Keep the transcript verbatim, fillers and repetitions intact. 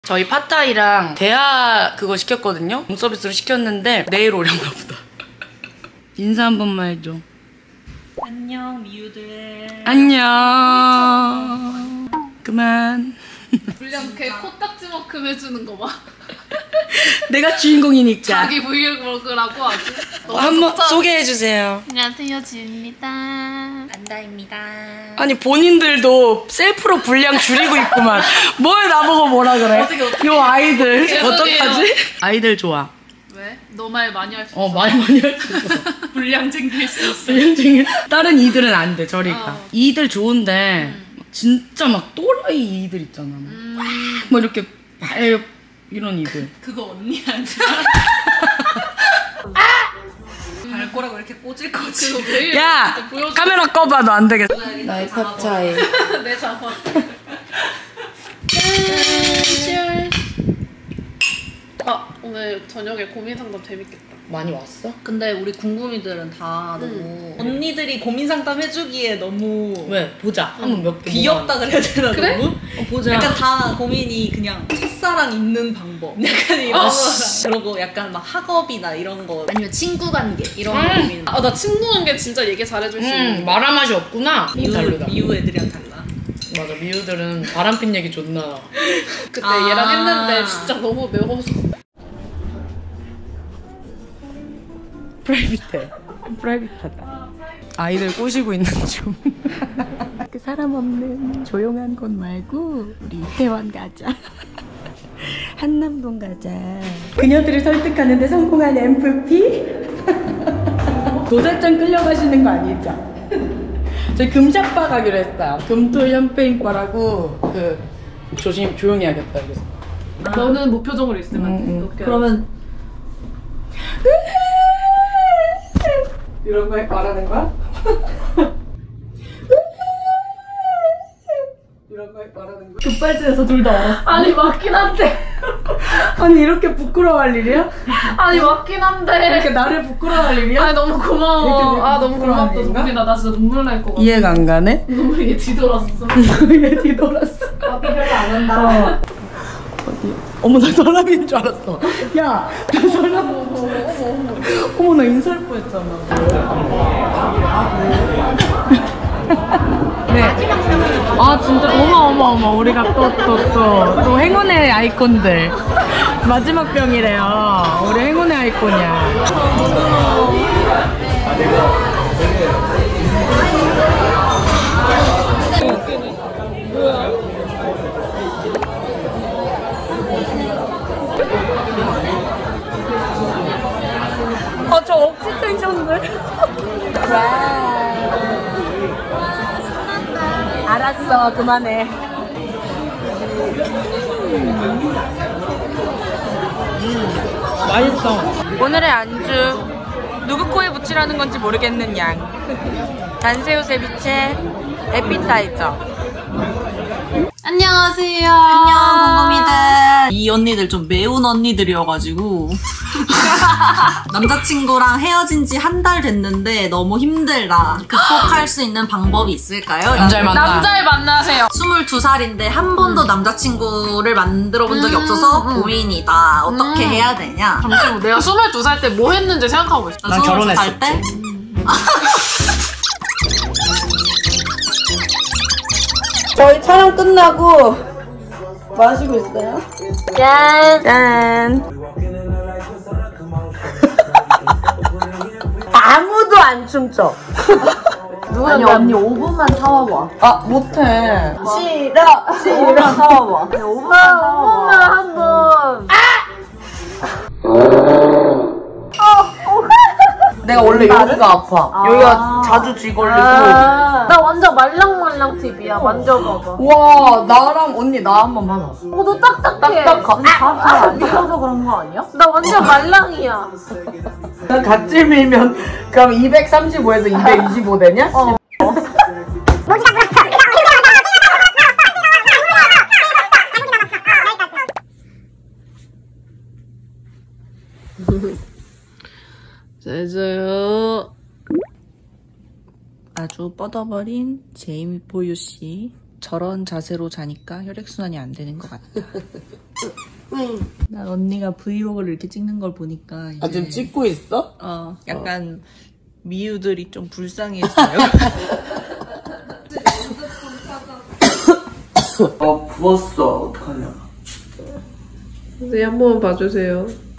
저희 팟타이랑 대하 그거 시켰거든요? 룸서비스로 시켰는데 내일 오려나 보다. 인사 한 번만 해줘. 안녕 미우들. 안녕. 그만. 불량 걔 코딱지만큼 해주는 거 봐. 내가 주인공이니까. 자기 브이로그라고 아주. 한번 소개해주세요. 안녕하세요, 지우입니다. 안다입니다. 아니 본인들도 셀프로 분량 줄이고 있구만. 뭘 나보고 뭐라 그래? 어떻게, 어떻게. 요 아이들 죄송해요. 어떡하지? 아이들 좋아. 왜? 너 말 많이 할 수 있어. 어 많이 많이 할 수 있어. 불량 챙길 수 있어. 분량 중에 다른 이들은 안 돼. 저리 가. 어. 이들 좋은데 음. 진짜 막 또라이 이들 있잖아. 음. 뭐 이렇게 발 이런 이들. 그거 언니한테. 발꼬라고 이렇게 꽂을 거지. 그거 매일 야 보여줘. 카메라 꺼봐. 너 안 되겠어. 나의 팝차이. 내 잡아. 아 오늘 저녁에 고민 상담 재밌겠다. 많이 왔어? 근데 우리 궁금이들은 다 너무 언니들이 고민 상담 해주기에 너무 왜? 보자. 한번 몇 개. 귀엽다 그래야 되나 그래? 너무? 어, 보자. 약간 다 고민이 그냥 첫사랑 있는 방법 약간 이런 아, 거 그러고 약간 막 학업이나 이런 거 아니면 친구 관계 이런 음. 고민 아 나 친구 관계 진짜 얘기 잘해줄 수 있는. 음 말한 맛이 없구나. 미우, 다르다. 미우 애들이랑 달라. 맞아. 미우들은 바람핀 얘기 존나. 그때 아. 얘랑 했는데 진짜 너무 매워서. 프라이빗해. 프라이빗하다. 아이들 꼬시고 있는 중. 그 사람 없는 조용한 곳 말고 우리 이태원 가자. 한남동 가자. 그녀들을 설득하는데 성공한 엠프피? 도살장 끌려가시는 거 아니죠? 저희 금샷바 가기로 했어요. 금토 샴페인바라고 그 조심 조용히 하겠다 그래서. 너는 무표정으로 있으면 돼. 음, 음. 이렇게. 그러면 이런 거 말하는 거야? 이런 거 말하는 거야? 급발진해서 둘 다 얼었어. 아니 맞긴 한데. 아니 이렇게 부끄러워할 일이야? 아니 맞긴 한데. 이렇게 나를 부끄러워할 일이야? 아니 너무 고마워. 이렇게 아 너무 부끄러워하는 고맙다. 일인가? 눈물이 나. 나 진짜 눈물 날 것 같아. 이해가 안 가네? 눈물이 뒤돌았어. 얘 뒤돌았어. 커피 별로 안 한다. 어. 어디? 어머 나 사람인 줄 알았어. 야, 나 사람. 어머 나 인사할 뻔했잖아. 네. 아 진짜 어머 어머 어머 우리가 또 또 또 또 행운의 아이콘들. 마지막 병이래요. 우리 행운의 아이콘이야. 아, 저 억지 텐션들. 알았어, 그만해. 음, 맛있어. 오늘의 안주. 누구 코에 붙이라는 건지 모르겠는 양. 단새우 세비체 에피타이저. 안녕하세요. 안녕 공범이들. 이 언니들 좀 매운 언니들이어가지고 남자친구랑 헤어진 지 한 달 됐는데 너무 힘들다. 극복할 수 있는 방법이 있을까요? 남자를 만나. 남자를 만나세요. 스물두 살인데 한 번도 남자친구를 만들어 본 적이 음, 없어서 음. 고민이다. 어떻게 음. 해야 되냐? 잠시만 내가 스물두 살 때 뭐 했는지 생각하고 있어. 난 스물두 결혼했었지. 살 때? 저희 촬영 끝나고 마시고 있어요. 짠! 짠! 아무도 안 춤춰. 누가 아니 언니 오 분만 참아봐. 아 못해. 싫어. 싫어. 참아봐. 아니 오 분만 참아봐. 오 분만 한 번. 내가 원래 여기가 아파. 아. 여기가 자주 쥐 걸리고. 아, 나 완전 말랑말랑 팁이야. 만져봐봐. 와 나랑 언니 나 한 번만 하자. 어, 너 딱딱해. 딱딱하. 잘안 익어서 그런 거 아니야? 나 완전 말랑이야. 나 같이 밀면 그럼 이백삼십오에서 이백이십오 되냐? 어. 제주요. 아주 뻗어버린 제이미 포유 씨. 저 저런 자세로 자니까 혈액순환이 안 되는 것 같다. 난 언니가 브이로그를 이렇게 찍는 걸 보니까 이제 아, 지금 찍고 있어? 어, 약간 어. 미우들이 좀 불쌍해져요. 어, 부었어. 어떡하냐. 네, 한 번만 봐주세요.